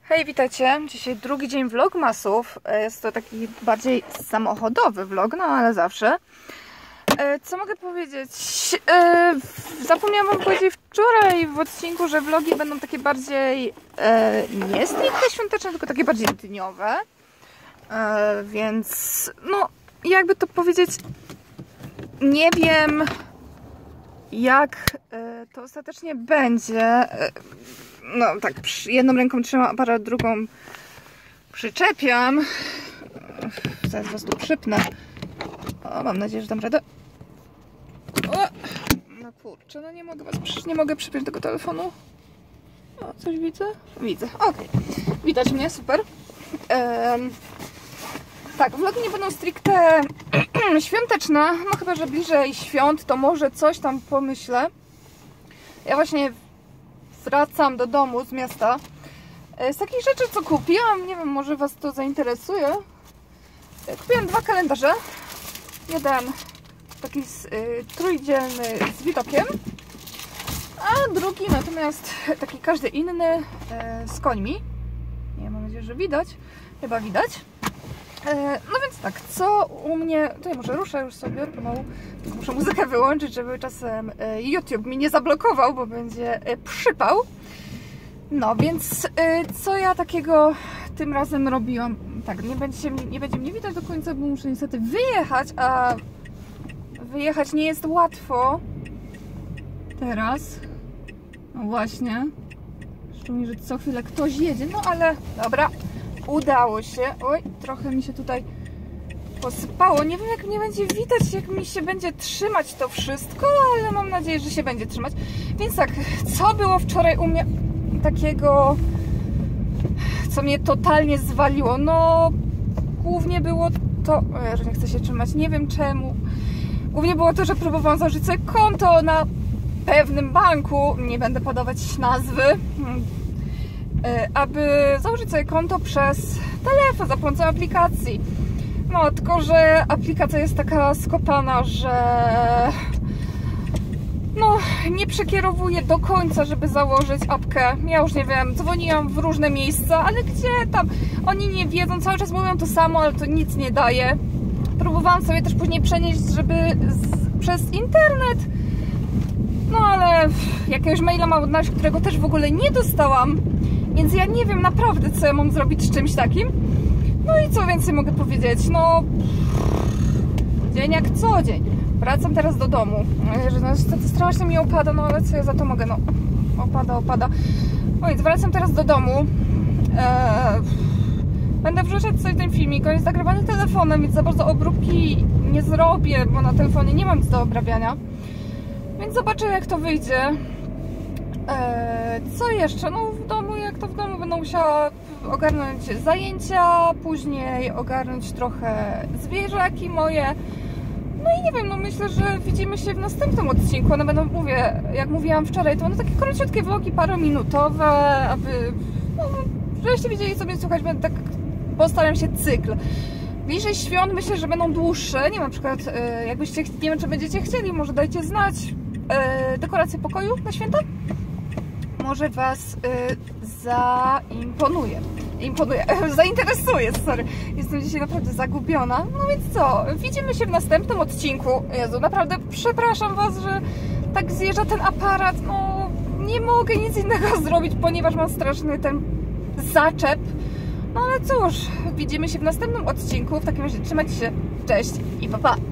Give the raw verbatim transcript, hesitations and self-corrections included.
Hej, witajcie! Dzisiaj drugi dzień vlogmasów. Jest to taki bardziej samochodowy vlog, no ale zawsze. Co mogę powiedzieć? Zapomniałam wam powiedzieć wczoraj w odcinku, że vlogi będą takie bardziej nie stricte świąteczne, tylko takie bardziej dniowe. Więc no, jakby to powiedzieć, nie wiem jak to ostatecznie będzie. No tak, jedną ręką trzymam aparat, drugą przyczepiam. Zaraz was tu przypnę. O, mam nadzieję, że dam radę. O, no kurczę, no nie mogę was, nie mogę przypiąć tego telefonu. O, coś widzę? Widzę, okej. Okay. Widać mnie, super. Um, tak, vlogi nie będą stricte świąteczne, no chyba, że bliżej świąt, to może coś tam pomyślę. Ja właśnie wracam do domu z miasta. Z takich rzeczy, co kupiłam, nie wiem, może was to zainteresuje. Kupiłam dwa kalendarze. Jeden taki z, y, trójdzielny z widokiem, a drugi natomiast taki każdy inny y, z końmi. Nie, mam nadzieję, że widać. Chyba widać. Y, no więc tak, co u mnie... Tutaj może ruszę już sobie pomału. Muszę muzykę wyłączyć, żeby czasem YouTube mi nie zablokował, bo będzie przypał. No więc co ja takiego tym razem robiłam? Tak, nie będzie, nie będzie mnie widać do końca, bo muszę niestety wyjechać, a wyjechać nie jest łatwo teraz. No właśnie. Szczególnie, że co chwilę ktoś jedzie, no ale dobra, udało się. Oj, trochę mi się tutaj posypało. Nie wiem, jak mnie będzie widać, jak mi się będzie trzymać to wszystko, ale mam nadzieję, że się będzie trzymać. Więc tak, co było wczoraj u mnie takiego, co mnie totalnie zwaliło? No, głównie było to, że nie chcę się trzymać, nie wiem czemu. Głównie było to, że próbowałam założyć sobie konto na pewnym banku, nie będę podawać nazwy, aby założyć sobie konto przez telefon za pomocą aplikacji. No, tylko że aplikacja jest taka skopana, że no, nie przekierowuje do końca, żeby założyć apkę. Ja już nie wiem, dzwoniłam w różne miejsca, ale gdzie tam? Oni nie wiedzą, cały czas mówią to samo, ale to nic nie daje. Próbowałam sobie też później przenieść, żeby z, przez internet. No, ale jakiegoś maila mam od nas, którego też w ogóle nie dostałam. Więc ja nie wiem naprawdę, co ja mam zrobić z czymś takim. No i co więcej mogę powiedzieć? No, dzień jak co dzień. Wracam teraz do domu. No, niestety strasznie mi opada, no ale co ja za to mogę? No, opada, opada. No więc wracam teraz do domu. Eee, będę wrzucać sobie ten filmik. On jest nagrywany telefonem, więc za bardzo obróbki nie zrobię, bo na telefonie nie mam nic do obrabiania. Więc zobaczę, jak to wyjdzie. Eee, co jeszcze? No w domu, jak to w domu, będę musiała ogarnąć zajęcia, później ogarnąć trochę zwierzaki moje. No i nie wiem, no myślę, że widzimy się w następnym odcinku. One będą, mówię, jak mówiłam wczoraj, to będą takie króciutkie vlogi, parominutowe, aby, no, żebyście wiedzieli, co mnie słuchać, będę tak, postaram się cykl. Bliżej świąt myślę, że będą dłuższe. Nie wiem, na przykład, jakbyście, nie wiem, czy będziecie chcieli, może dajcie znać dekorację pokoju na święta. Może was y, zaimponuje. Imponuje, zainteresuje, sorry. Jestem dzisiaj naprawdę zagubiona. No więc co, widzimy się w następnym odcinku. Jezu, naprawdę przepraszam was, że tak zjeżdża ten aparat. No, nie mogę nic innego zrobić, ponieważ mam straszny ten zaczep. No ale cóż, widzimy się w następnym odcinku. W takim razie trzymajcie się, cześć i pa pa!